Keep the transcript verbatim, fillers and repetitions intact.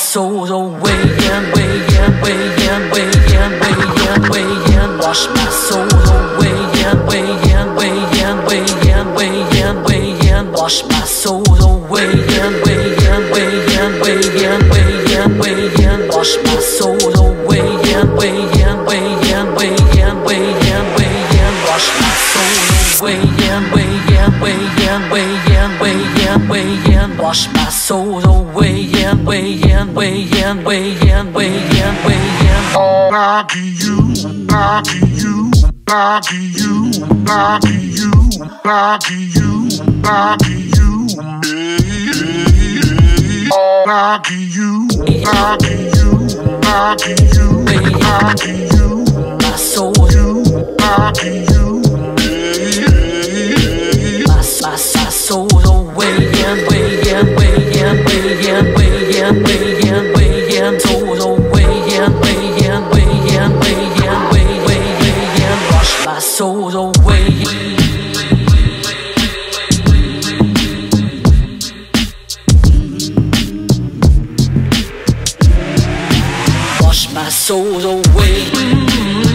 soul away and way and way and way and way and way and wash my soul away and way and way and way and way and way and wash my soul away and way and way and way and way and way and wash my soul away and way and way and way and way and way and wash my soul away and way and way and way and way and way and wash my soul away and way and way and way and way and way and lucky you, lucky you, lucky you, lucky you, lucky you, lucky you, lucky you, lucky you, lucky you, lucky you, my soul, you, lucky you, my, my, my soul away and way and way and way and way and way and way and soul away and way and way and way and way way way and wash my soul away. Wash my soul away.